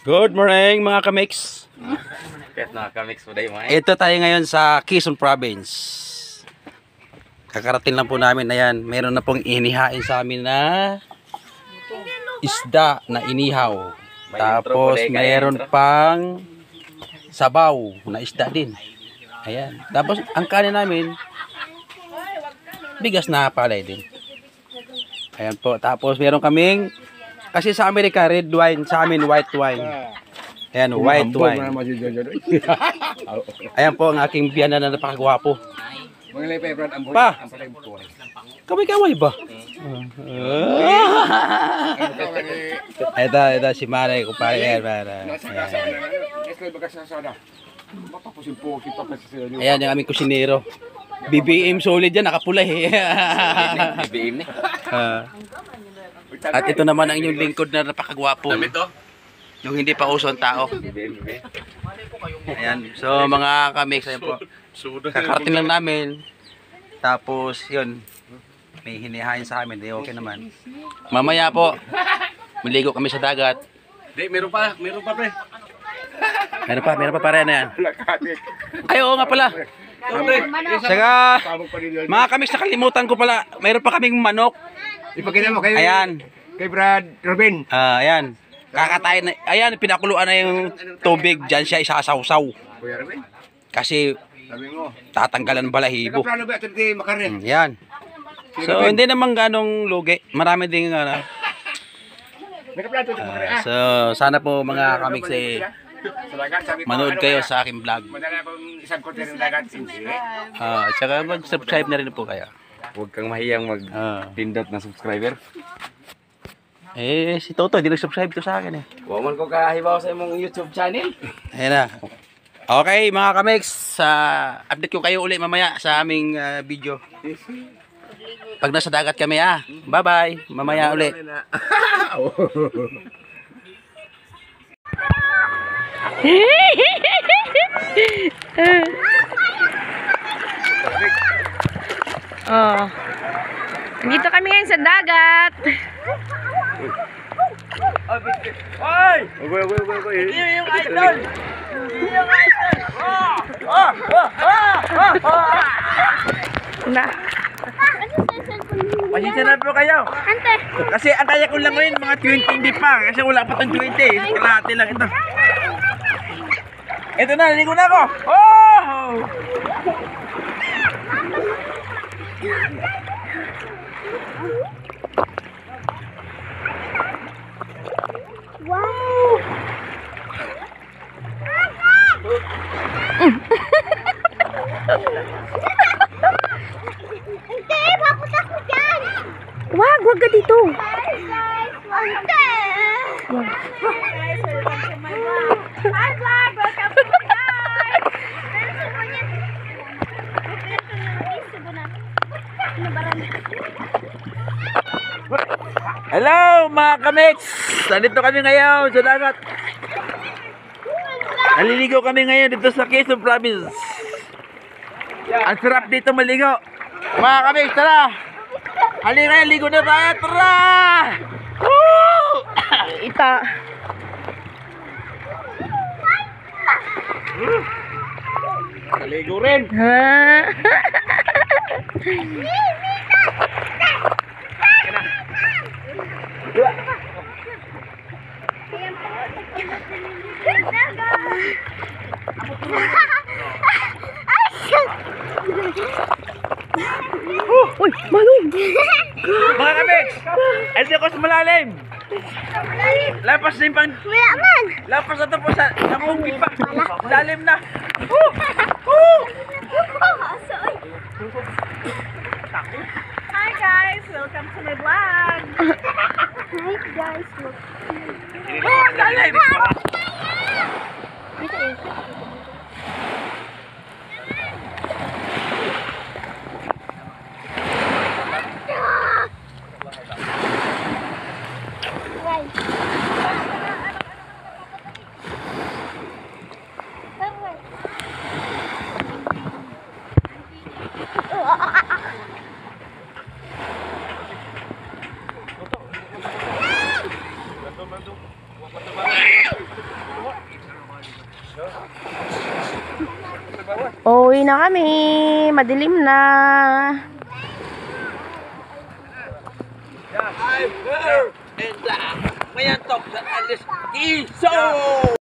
Good morning mga kamix. Ito tayo ngayon sa Quezon Province. Kakarating lang po namin. Ayan, meron na pong inihain sa amin na isda na inihaw. Tapos meron pang sabaw na isda din. Ayan. Tapos ang kanin namin bigas na palay din. Ayan po. Tapos meron kaming, kasi sa Amerika red wine, sa amin white wine. Ayan, white wine. Ayan po ang aking biyana na napakagwapo. Pa, kaway-kaway ba? Ito si Maray ko pare. Ayan yung aming kusinero. BBM solid yan, nakapula eh. BBM ni. At ito naman ang inyong lingkod na napakagwapo. Yung hindi pa uso ang tao. Ayan. So mga kamix, ayan po. Kakarating lang namin. Tapos yun, may hinihain sa amin. Di okay naman. Mamaya po, maligo kami sa dagat. Meron pa pre. Meron pa pare na yan. Ay oo nga pala. Saka, mga kamix, nakalimutan ko pala. Meron pa kaming manok. Ipakita mo kay Ayan. Kay Brad Robin. Ayan. Kakatayin na, ayan, pinakuluan na yung tubig, dyan siya isasawsaw. Kuya Robin. Kasi Sabi mo. tatanggalan ng balahibo. Nakaplano ba ito di Makarin? Yan. So, hindi naman ganong lugi. Marami din ano. Nakaplano ito Makarin. So, sana po mga kamix manood kayo sa aking vlog. Madala akong isang konti ng dagat. Tsaka mag-subscribe na rin po kayo. Huwag kang mahiyang mag-pindot na subscriber. Si Toto, hindi nag-subscribe to sa akin eh. Huwag man ko kahibaw sa imong YouTube channel. Ayan na. Okay mga kamix, update ko kayo ulit mamaya sa aming video. Pag nasa dagat kami Bye bye. Mamaya ulit. Dito kami ngayon sa dagat. Ay! Okay. Yung idol! Yung idol! Na. Pasensya na po kayo. Ante. Kasi ang kaya ko lang ngayon mga 20 hindi pa. Kasi wala pa tong 20. Kalahati lang ito. Ito na, ligo na ako. Oh! Wow. Hindi, papunta ko dyan. Wag ka dito. Ante. Hi vlog, welcome to my live. Hello mga kamix! Nandito kami ngayon sa dagat. Naliligo kami ngayon dito sa Quezon Province. Ang sarap dito maligo. Mga kamix, tara! Halika ngayon, ligo na tayo, tara! Woo! Ita. Naligo rin. Uy, malung. Mga kamix! Ito ko sa malalim. Lapas na yung pang... Lapas na ito po sa namugi pa. Lalim na. Hi guys, welcome to my vlog. Hi guys, Lalim. Uwi na kami. Madilim na. I'm here in the Mayantok sa Alis Iso!